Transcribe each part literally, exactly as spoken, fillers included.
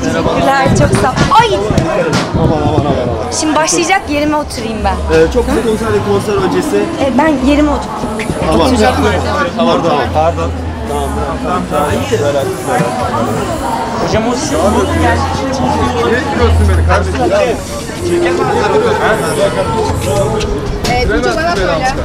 Teşekkürler, çok sağ ol. Ay! Aman aman aman aman. Şimdi başlayacak, yerime oturayım ben. Ee, çok kısa konser konser öncesi. E, ben yerime otur. Tamam. Oturacağım. Tamam tamam. Pardon. Tamam tamam. Tamam. Böyle böyle. Hocam o şu Ne diyorsun beni kardeşim? Evet, bu çok bana böyle.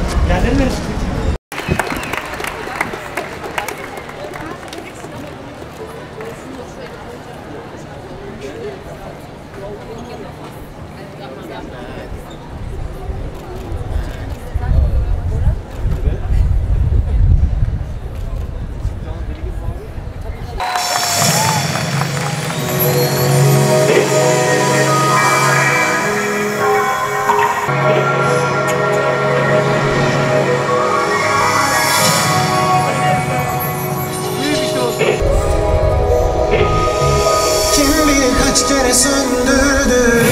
Kim bilir kaç kere söndürdü.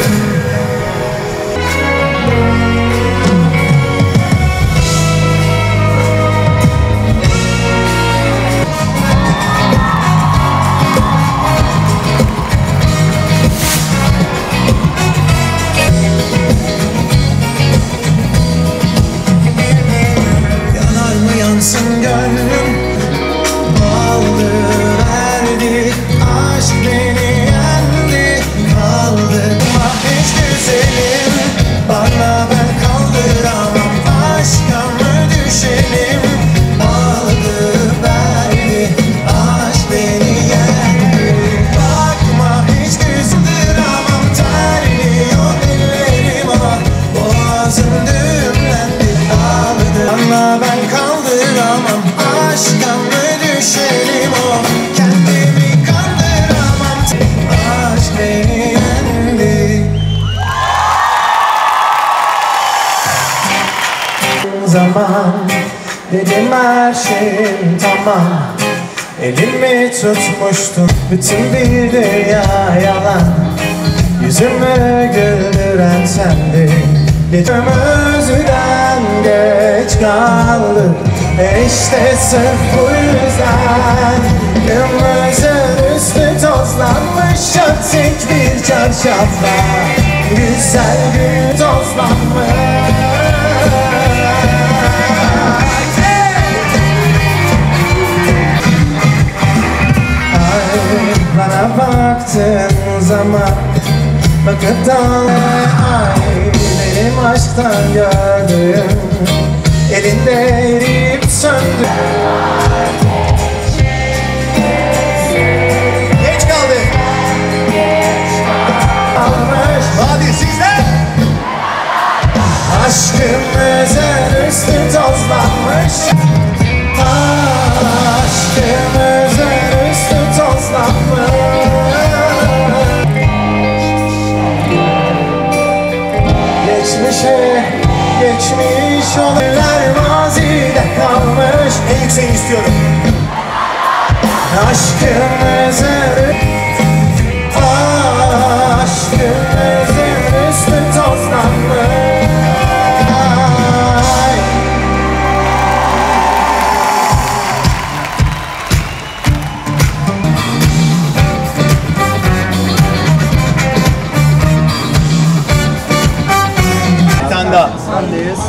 Yanar mı yansın gönlüm, aldı verdi, aşk beni yendi, kaldı. Hiç güzelim, bana ben kaldıramam, aşka mı düşelim, aldı verdi, aşk beni yendi. Bakma hiç güzeldiramam, terliyor ellerim ama boğazım düğümlendi, kaldı. Bana ben kaldıramam, aşka mı düşelim, o kendimi kandıramam, aşk beni yendi. Zaman dedim her şeyim tamam, elimi tutmuştun, bütün bir dünya yalan, yüzümü güldüren sendin. Gecemizden geç kaldık, işte sırf bu yüzden kırmızı üstü tozlanmış, tek bir çarşafla güzel gün tozlanmış. Ay, bana baktığın zaman bakıp da ay, benim aşktan gördüğüm elinde eriyip söndü. Geç kaldı. Almış. Hadi sizden. Aşkımızın üstü tozlanmış. Aşkımızın üstü tozlanmış. Geçmişe geçmiş olaylar mazide kalmış. En yükseğini istiyorum. Aşkımızın Aşkımızın üstü tozlanmış. Bir tane daha. Sendeyiz.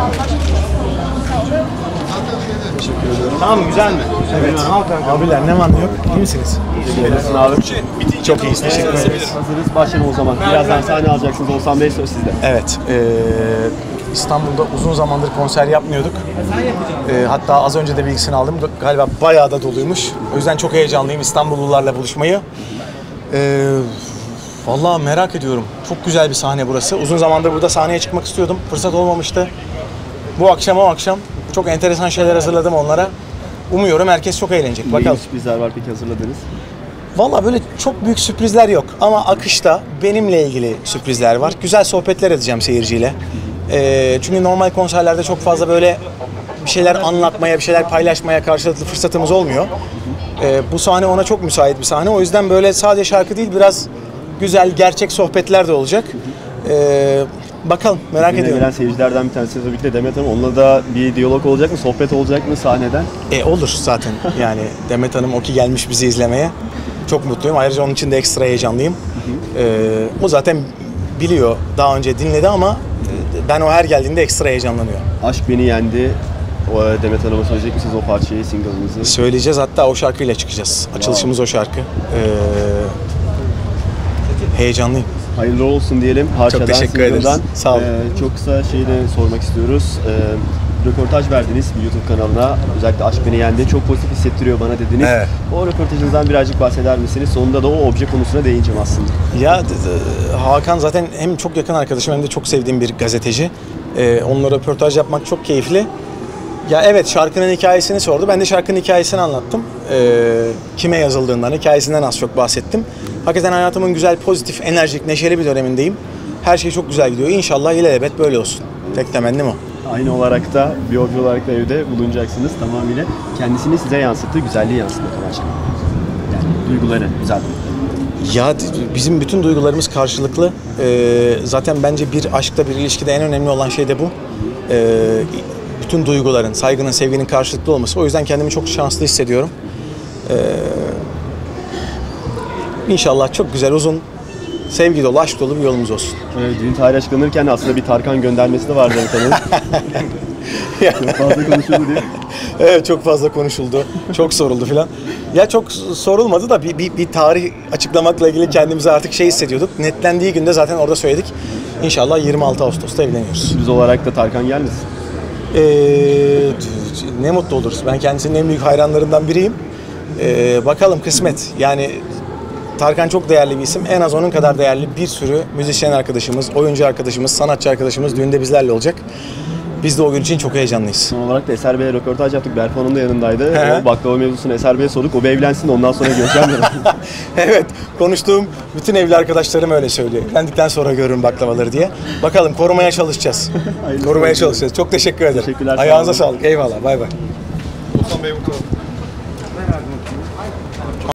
Teşekkür ederim. Tamam güzel mi? Evet. Abiler ne var ne yok? İyi misiniz? Verirsin abi. Çok iyiyiz. Teşekkür ederiz. Hazırız. Başlayalım o zaman. Birazdan sahne alacaksınız. Oğuzhan Bey söz sizde. Evet. E, İstanbul'da uzun zamandır konser yapmıyorduk. E, hatta az önce de bilgisini aldım. Galiba bayağı da doluymuş. O yüzden çok heyecanlıyım İstanbullularla buluşmayı. E, vallahi merak ediyorum. Çok güzel bir sahne burası. Uzun zamandır burada sahneye çıkmak istiyordum. Fırsat olmamıştı. Bu akşam o akşam çok enteresan şeyler hazırladım onlara. Umuyorum herkes çok eğlenecek. Bakalım. Ne sürprizler var peki hazırladınız? Vallahi böyle çok büyük sürprizler yok ama akışta benimle ilgili sürprizler var. Güzel sohbetler edeceğim seyirciyle. Ee, çünkü normal konserlerde çok fazla böyle bir şeyler anlatmaya, bir şeyler paylaşmaya karşılıklı fırsatımız olmuyor. Ee, bu sahne ona çok müsait bir sahne. O yüzden böyle sadece şarkı değil, biraz güzel, gerçek sohbetler de olacak. Ee, bakalım, merak Yine ediyorum. gelen seyircilerden bir tanesi tabii ki de Demet Hanım. Onunla da bir diyalog olacak mı, sohbet olacak mı sahneden? E olur zaten yani Demet Hanım o ki gelmiş bizi izlemeye. Çok mutluyum. Ayrıca onun için de ekstra heyecanlıyım. Ee, o zaten biliyor, daha önce dinledi ama ben o her geldiğinde ekstra heyecanlanıyor. Aşk Beni Yendi. O Demet Hanım'a söyleyecek misiniz o parçayı, single'ınızı? Söyleyeceğiz, hatta o şarkıyla çıkacağız. Açılışımız o şarkı. Ee, heyecanlıyım. Hayırlı olsun diyelim. Parçadan, teşekkür ederiz. single'dan. Sağ olun. Ee, çok kısa şeyi de sormak istiyoruz. Ee, röportaj verdiniz bir YouTube kanalına. Özellikle Aşk Beni Yendi. Çok pozitif hissettiriyor bana dediniz. Evet. O röportajınızdan birazcık bahseder misiniz? Sonunda da o obje konusuna değineceğim aslında. Ya d- d- Hakan zaten hem çok yakın arkadaşım hem de çok sevdiğim bir gazeteci. Ee, onunla röportaj yapmak çok keyifli. Ya evet, şarkının hikayesini sordu. Ben de şarkının hikayesini anlattım. Ee, kime yazıldığından, hikayesinden az çok bahsettim. Hakikaten hayatımın güzel, pozitif, enerjik, neşeli bir dönemindeyim. Her şey çok güzel gidiyor. İnşallah ilelebet böyle olsun. Tek temennim o. Aynı olarak da bir obje olarak da evde bulunacaksınız tamamıyla. Kendisini size yansıttığı güzelliği yansıtmak amaçlı. Yani duyguları, güzel duyguları. Ya d- bizim bütün duygularımız karşılıklı. Ee, zaten bence bir aşkta, bir ilişkide en önemli olan şey de bu. Ee, bütün duyguların, saygının, sevginin karşılıklı olması. O yüzden kendimi çok şanslı hissediyorum. Ee, İnşallah çok güzel, uzun, sevgi dolu, aşk dolu bir yolumuz olsun. Ee, düğün tarihi açıklanırken aslında bir Tarkan göndermesi de vardı efendim. Çok fazla konuşuldu diye. Evet, çok fazla konuşuldu, çok soruldu filan. Ya çok sorulmadı da bir, bir, bir tarih açıklamakla ilgili kendimize artık şey hissediyorduk. Netlendiği günde zaten orada söyledik. İnşallah yirmi altı Ağustos'ta evleniyoruz. Sürpriz olarak da Tarkan gelmesin. Ee, ne mutlu oluruz. Ben kendisinin en büyük hayranlarından biriyim. Ee, bakalım kısmet. Yani Tarkan çok değerli bir isim. En az onun kadar değerli bir sürü müzisyen arkadaşımız, oyuncu arkadaşımız, sanatçı arkadaşımız düğünde bizlerle olacak. Biz de o gün için çok heyecanlıyız. Son olarak da Eser Bey'e röportaj yaptık. Berfu Hanım da yanındaydı. He. O baklava mevzusunu Eser Bey'e sorduk. O bir evlensin de ondan sonra göreceğim dedi. Evet, konuştuğum bütün evli arkadaşlarım öyle söylüyor. Evlendikten sonra görürüm baklavaları diye. Bakalım, korumaya çalışacağız. Hayırlısı korumaya olsun. çalışacağız. Çok teşekkür ederim. Teşekkürler, sağ Ayağınıza olun. sağlık. Eyvallah. Bay bay.